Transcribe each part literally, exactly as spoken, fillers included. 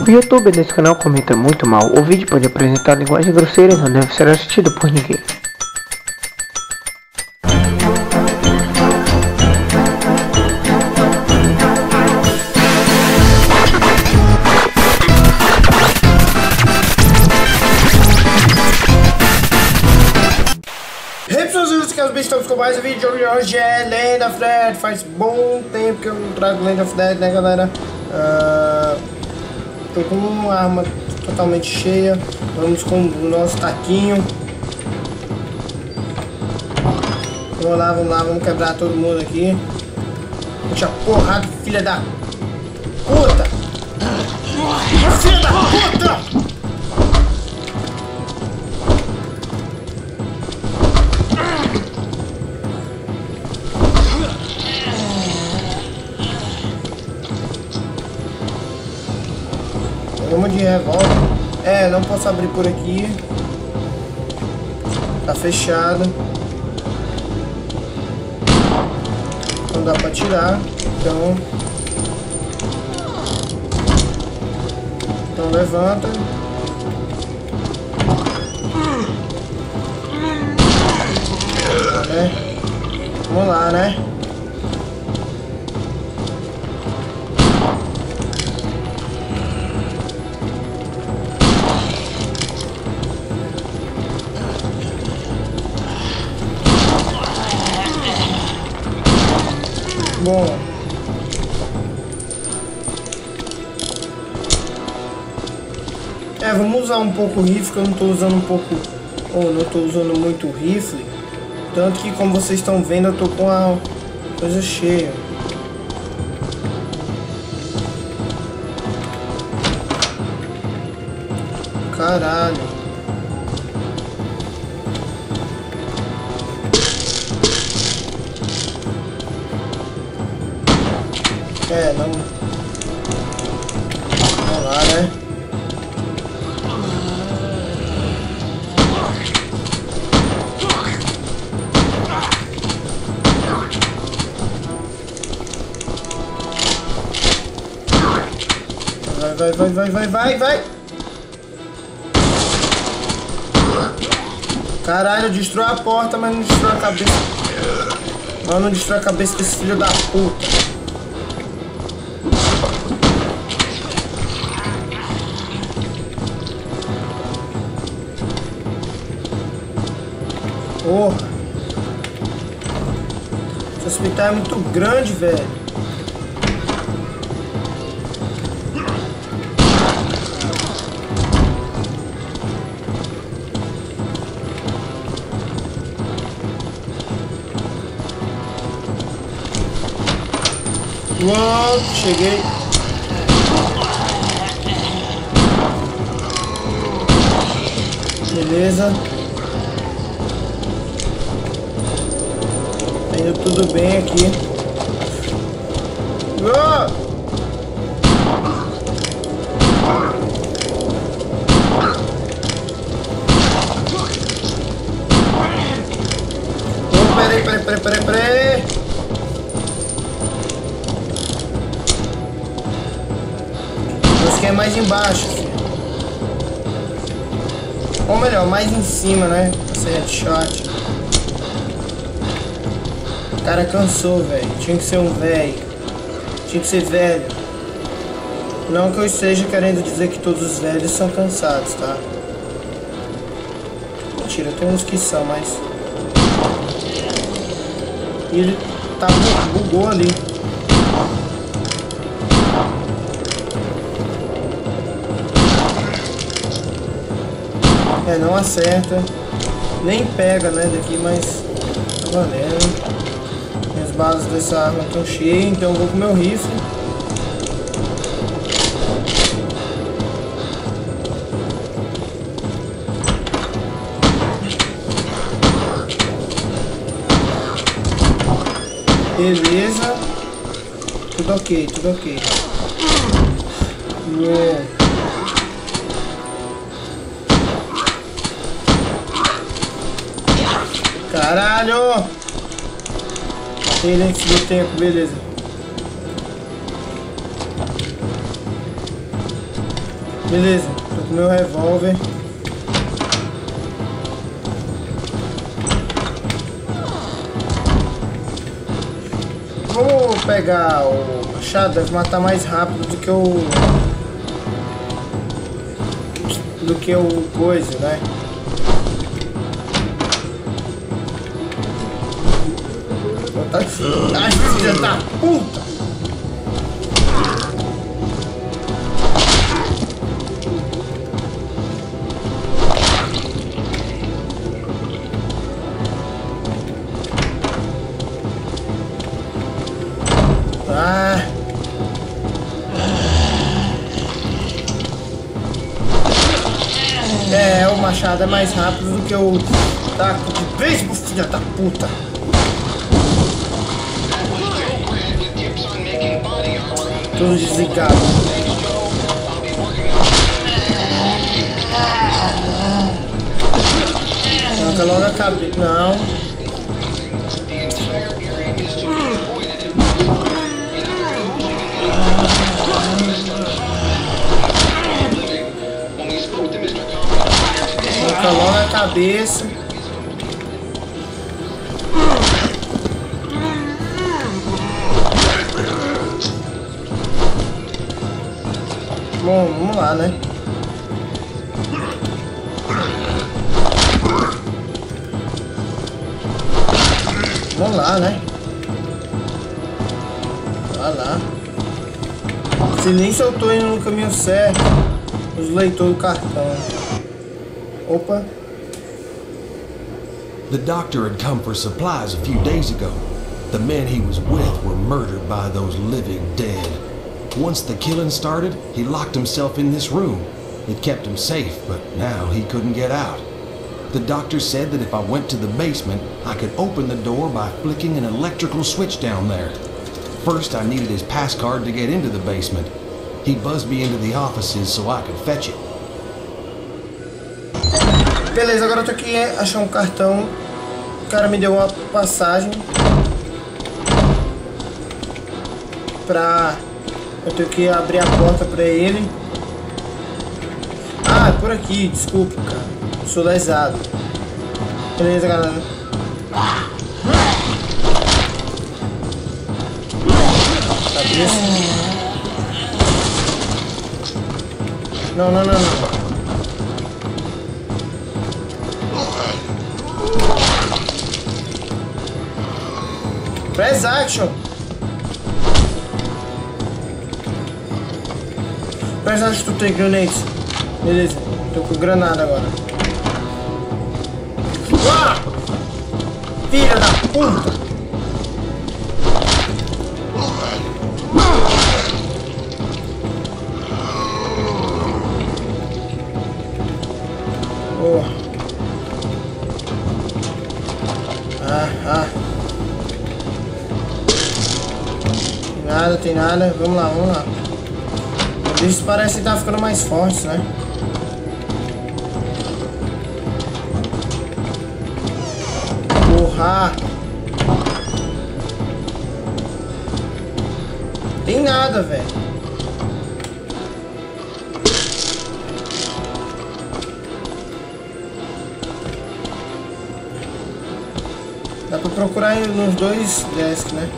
O youtuber desse canal comenta muito mal. O vídeo pode apresentar linguagem grosseira e não deve ser assistido por ninguém. Hey pessoas, eu sou o estamos com mais um vídeo de hoje é Land of Dead. Faz bom tempo que eu não trago Land of Dead, né galera? Uh, tô com uma arma totalmente cheia. Vamos com o nosso taquinho. Vamos lá, vamos lá, vamos quebrar todo mundo aqui. Deixa porrada, filha da puta! Filha da puta! Uma de revólver. É, não posso abrir por aqui. Tá fechado. Não dá pra tirar. Então. Então levanta. É. Vamos lá, né? Bom, é, vamos usar um pouco o rifle, que eu não estou usando um pouco, ou não estou usando muito o rifle, tanto que como vocês estão vendo eu tô com a coisa cheia. Caralho. É, não. Vamos lá, né? Vai, vai, vai, vai, vai, vai, vai! Caralho, destrói a porta, mas não destrói a cabeça. Não, não destrói a cabeça desse filho da puta. Porra, esse hospital é muito grande, velho. Uou, cheguei. Beleza. Indo tudo bem aqui. Oh! Oh, peraí, peraí, peraí, peraí, peraí. Esse que é mais embaixo, filho. Ou melhor, mais em cima, né? Esse headshot. O cara cansou, velho. Tinha que ser um velho. Tinha que ser velho. Não que eu esteja querendo dizer que todos os velhos são cansados, tá? Mentira, tem uns que são, mas... E ele tá... bugou ali. É, não acerta. Nem pega, né, daqui, mas... tá valendo. As balas dessa arma estão cheias, então eu vou com meu rifle. Beleza. Tudo ok, tudo ok. Uou. Caralho! Ele antes do tempo, beleza. Beleza, tô com meu revólver. Vamos pegar o machado, deve matar mais rápido do que o... do que o coisa, né? Ai, filha da puta! Ah! É, o machado é mais rápido do que o taco de beisebol, filha da puta! Tudo desligado. Arranca logo a cabeça. Não. Arranca logo a cabeça. Bom, vamos lá, né? Vamos lá, né? Vai lá. Se nem se eu tô indo no caminho certo, os leitores do cartão. Opa. The doctor had come for supplies a few days ago. The men he was with were murdered by those living dead. Once the killing started, he locked himself in this room. It kept him safe, but now he couldn't get out. The doctor said that if I went to the basement, I could open the door by flicking an electrical switch down there. First, I needed his pass card to get into the basement. He buzzed me into the offices so I could fetch it. Beleza, agora eu tô aqui achar um cartão. O cara me deu uma passagem pra... eu tenho que abrir a porta pra ele. Ah, é por aqui, desculpa, cara. Sou lesado. Beleza, galera. Cabeça. Não, não, não, não. Press action. Press action to take grenades. Beleza, tô com granada agora. Ah! Filha da puta! Oh. Ah, ah. Tem nada, tem nada. Vamos lá, vamos lá. Eles parecem estar ficando mais fortes, né? Porra! Tem nada, velho. Dá pra procurar nos dois desks, né?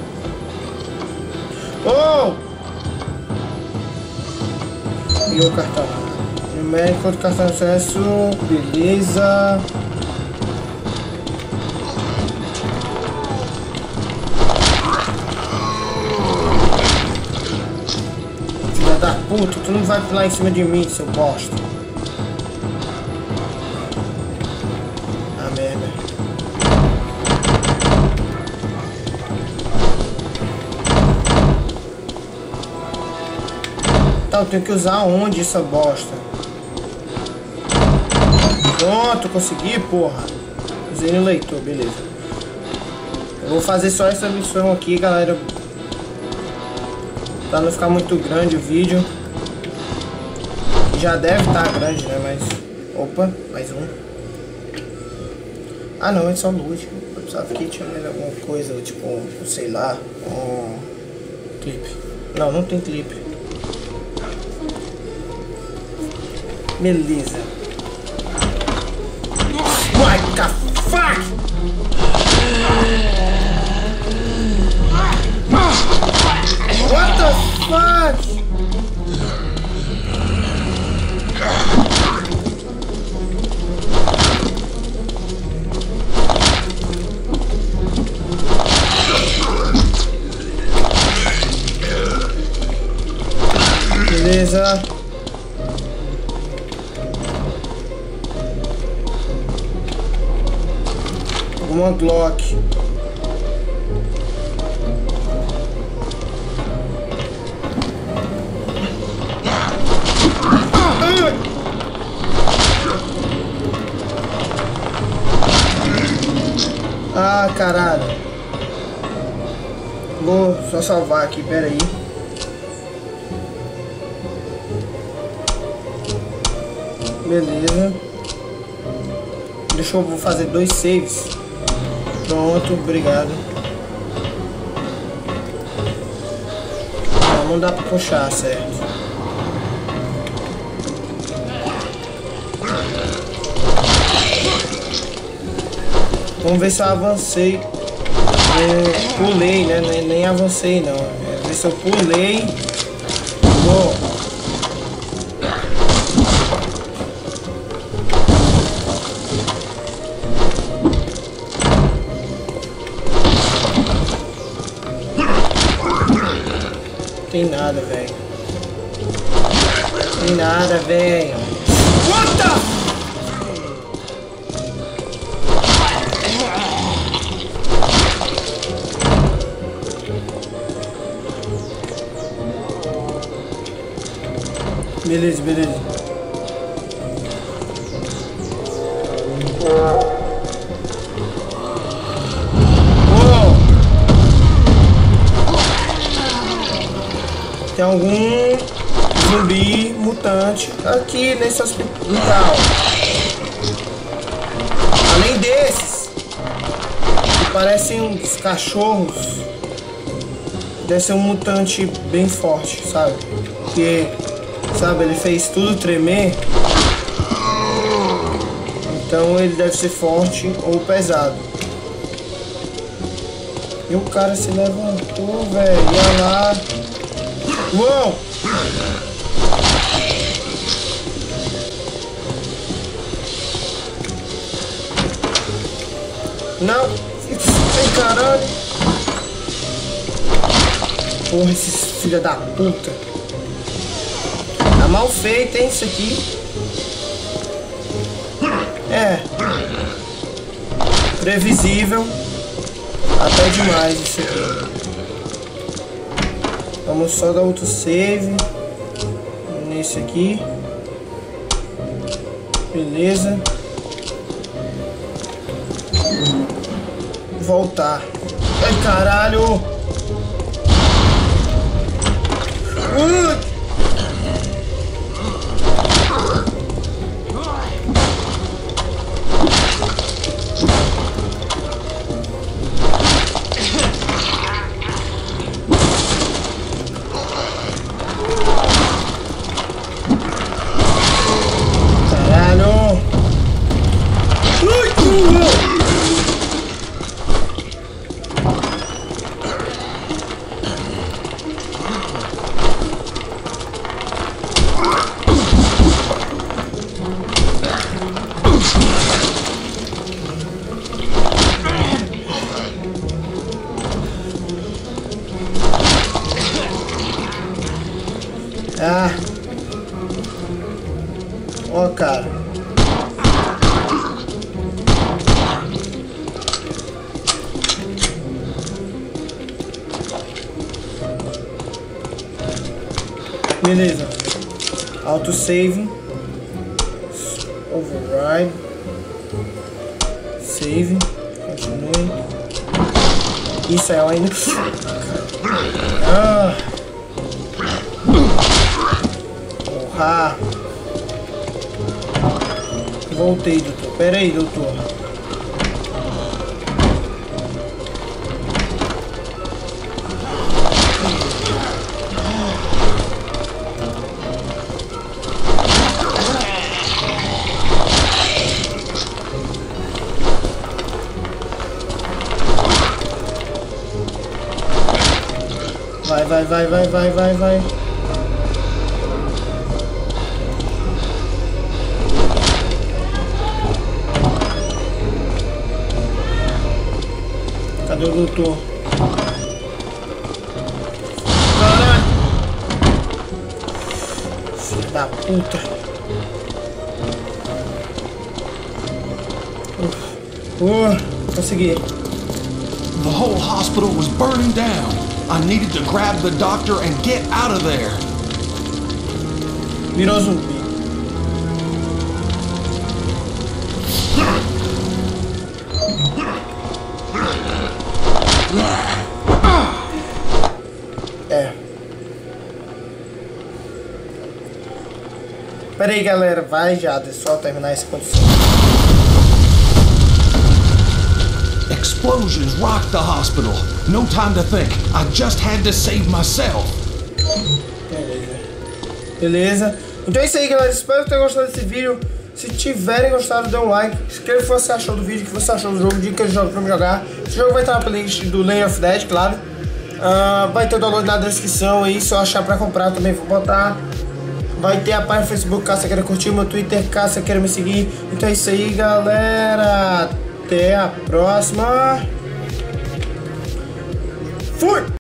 Oh! E o cartão. Primeiro enquanto cartão de acesso. Beleza. Filha da puta, tu não vai pular em cima de mim, seu bosta. Ah, merda. Tá, eu tenho que usar onde essa bosta? Pronto, consegui, porra. Usei no leitor, beleza. Eu vou fazer só essa missão aqui, galera. Pra não ficar muito grande o vídeo. Já deve estar grande, né? Mas... opa, mais um. Ah não, é só luz. Eu precisava que tinha mais alguma coisa, tipo, sei lá, um clipe. Não, não tem clipe. Beleza. What the fuck? What the fuck? Beleza. Uma Glock. Ah, caralho. Vou só salvar aqui, pera aí. Beleza. Deixa eu vou fazer dois saves. Pronto, obrigado. Não, não dá pra puxar, certo? Vamos ver se eu avancei. Eu pulei, né? Nem, nem avancei não. É, ver se eu pulei. Bom. Tem nada, velho. Tem nada, velho. What the? Beleza, beleza. Tem algum zumbi mutante aqui nesse hospital. Além desses, que parecem uns cachorros, deve ser um mutante bem forte, sabe? Porque, sabe, ele fez tudo tremer. Então ele deve ser forte ou pesado. E o cara se levantou, velho. Ia lá. Uou! Não! Ai, caralho! Porra, esses filha da puta! Tá mal feito, hein, isso aqui? É. Previsível. Até demais isso aqui. Vamos só dar outro save nesse aqui. Beleza. Voltar. Ai, caralho. Uh! Ah. Ó, oh, cara. Beleza. Autosave. Override. Save. Continue. Isso é ainda. Ah. Ah, voltei, doutor. Pera aí, doutor. Vai, vai, vai, vai, vai, vai, vai. Cadê o doutor? Caralho! Filho da puta! Uh, uh, consegui. The whole hospital was burning down. I needed to grab the doctor and get out of there. Virou zumbi. É. Pera aí, galera. Vai já, deixa eu só terminar essa condição. Explosions rocked the hospital. No time to think. I just had to save myself. Beleza. Beleza. Então é isso aí, galera. Espero que tenham gostado desse vídeo. Se tiverem gostado, dê um like. Escreva o que você achou do vídeo, o que você achou do jogo, dicas de jogo pra me jogar. Esse jogo vai estar na playlist do Lane of Dead, claro. Uh, vai ter o download na descrição aí. Se eu achar pra comprar, também vou botar. Vai ter a página no Facebook, caso você queira curtir, meu Twitter, caso você queira me seguir. Então é isso aí, galera. Até a próxima. Fui!